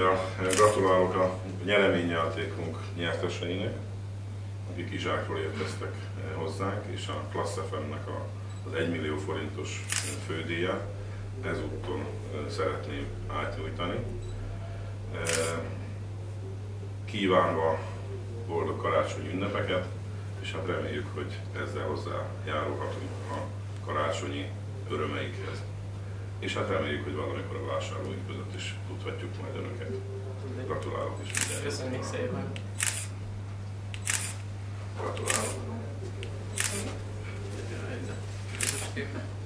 újra gratulálok a nyereményjátékunk nyerteseinek, akik Izsákról érkeztek hozzánk, és a Klassz FM-nek az 1 millió forintos fődíját ezúton szeretném átnyújtani. Kívánva boldog karácsonyi ünnepeket, és hát reméljük, hogy ezzel hozzájárulhatunk a karácsonyi örömeikhez. És hát reméljük, hogy valamikor a vásárlóink között is tudhatjuk majd önöket. Gratulálok is mindenki. Köszönjük szépen! Gratulálok! Köszönjük.